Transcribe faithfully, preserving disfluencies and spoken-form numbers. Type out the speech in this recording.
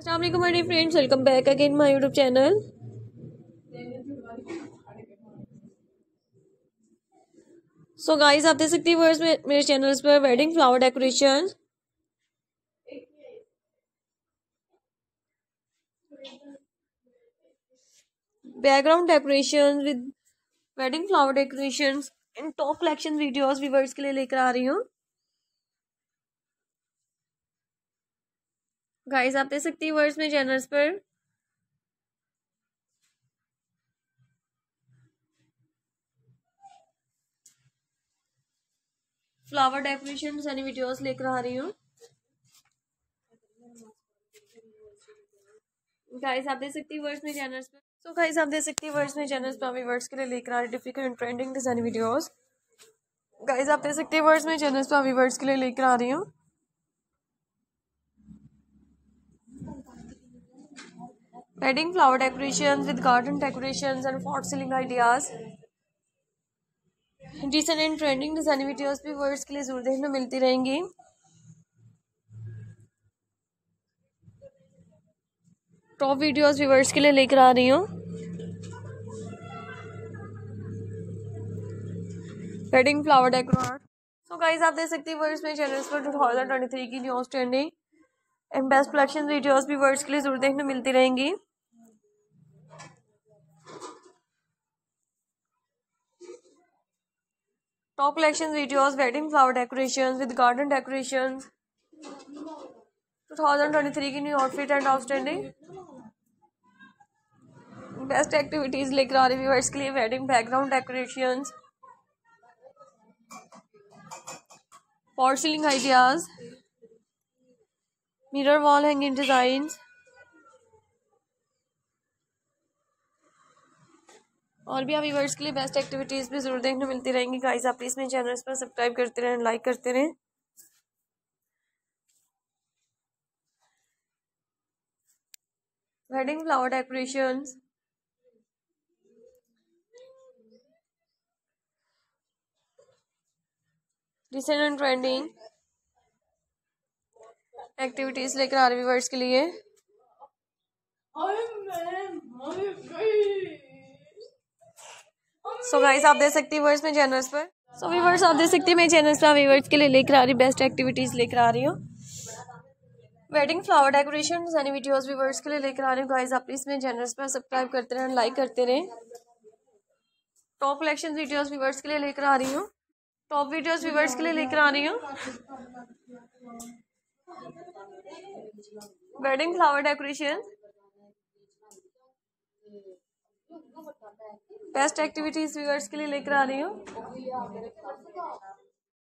अस्सलाम वालेकुम my dear friends, welcome back again my YouTube channel. So guys, आप देख सकते हैं वर्स में मेरे चैनल्स पर wedding flower decoration, background decoration with wedding flower decoration in top collection videos viewers के लिए लेकर आ रही हूँ। गाइस, आप देख सकते हैं वर्स मेरे चैनल्स पर फ्लावर डेकोरेशन यानी वीडियोस लेकर आ रही हूँ। गाइस, आप देख सकते हैं वर्स मेरे चैनल्स पर सो गाइस आप देख सकते हैं वर्स मेरे चैनल्स पर व्यूअर्स के लिए लेकर आ रही difficult trending design videos. Guys, आप देख सकते हैं वर्स मेरे चैनल्स पर व्यूअर्स के लिए लेकर आ रही हूँ wedding flower decoration with garden decoration and फॉट ceiling ideas. Decent and trending design videos भी वर्ड्स के लिए जरूर देखने मिलती रहेंगी। टॉप वीडियोस व्यूअर्स के लिए लेकर आ रही हूँ wedding flower decorate. So guys, आप देख सकते हैं वर्ड्स में चैनल्स पर टू थाउजेंड ट्वेंटी थ्री की new trending and best collection videos भी वर्ड्स के लिए जरूर देखने मिलती रहेंगी। Top collection videos wedding flower decoration with garden decoration two thousand twenty three की new outfit and outstanding best activities लेकर आ रही व्यूअर्स के लिए wedding background decoration, for ceiling ideas, mirror wall hanging design और भी आप व्यूअर्स के लिए बेस्ट एक्टिविटीज भी जरूर देखने मिलती रहेंगी। गाइस, आप प्लीज मेरे चैनल्स पर सब्सक्राइब करते रहें, लाइक करते रहें। Wedding flower decorations, recent and trending activities लेकर आ रहे व्यूअर्स के लिए। सो गाइस, आप देख सकते हैं व्यूअर्स मेरे चैनल्स पर सो व्यूअर्स आप देख सकते हैं मेरे चैनल्स पर व्यूअर्स के लिए लेकर आ रही बेस्ट एक्टिविटीज लेकर आ रही हूँ वेडिंग फ्लावर डेकोरेशन यानी वीडियोस व्यूअर्स के लिए लेकर आ रही हूँ। गाइस, आप प्लीज मेरे चैनल्स पर सब्सक्राइब करते रहें, लाइक करते रहें। टॉप कलेक्शन वीडियोस व्यूअर्स के लिए लेकर आ रही हूँ टॉप वीडियोस व्यूअर्स के लिए लेकर आ रही हूँ wedding flower decoration, best activities viewers के लिए लेकर आ रही हूँ।